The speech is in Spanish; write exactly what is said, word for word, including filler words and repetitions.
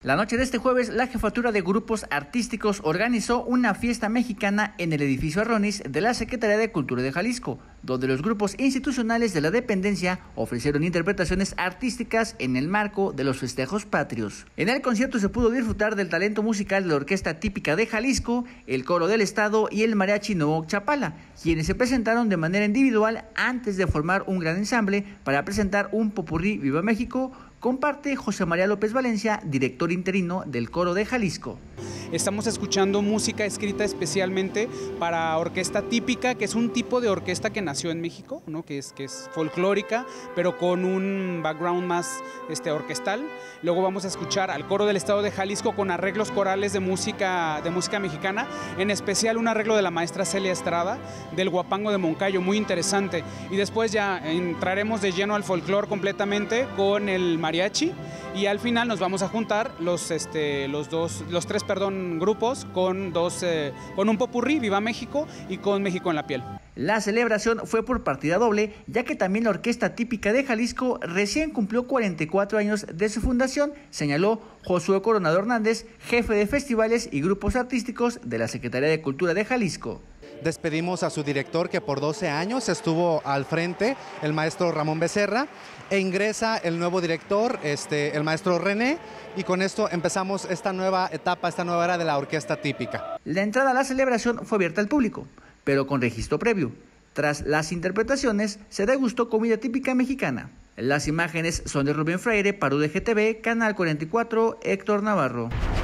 La noche de este jueves, la Jefatura de Grupos Artísticos organizó una fiesta mexicana en el edificio Arronis de la Secretaría de Cultura de Jalisco, donde los grupos institucionales de la dependencia ofrecieron interpretaciones artísticas en el marco de los festejos patrios. En el concierto se pudo disfrutar del talento musical de la Orquesta Típica de Jalisco, el Coro del Estado y el Mariachi Nooc Chapala, quienes se presentaron de manera individual antes de formar un gran ensamble para presentar un popurrí Viva México. Comparte José María López Valencia, director interino del Coro de Jalisco. Estamos escuchando música escrita especialmente para orquesta típica, que es un tipo de orquesta que nació en México, ¿no? que, es, que es folclórica, pero con un background más este, orquestal. Luego vamos a escuchar al Coro del Estado de Jalisco con arreglos corales de música, de música mexicana, en especial un arreglo de la maestra Celia Estrada, del Huapango de Moncayo, muy interesante. Y después ya entraremos de lleno al folclore completamente con el mariachi, y al final nos vamos a juntar los, este, los, dos, los tres perdón, grupos con, dos, eh, con un popurrí, Viva México, y con México en la piel. La celebración fue por partida doble, ya que también la Orquesta Típica de Jalisco recién cumplió cuarenta y cuatro años de su fundación, señaló Josué Coronado Hernández, jefe de festivales y grupos artísticos de la Secretaría de Cultura de Jalisco. Despedimos a su director, que por doce años estuvo al frente, el maestro Ramón Becerra, e ingresa el nuevo director, este, el maestro René, y con esto empezamos esta nueva etapa, esta nueva era de la Orquesta Típica. La entrada a la celebración fue abierta al público, pero con registro previo. Tras las interpretaciones, se degustó comida típica mexicana. Las imágenes son de Rubén Freire, para U D G T V, Canal cuarenta y cuatro, Héctor Navarro.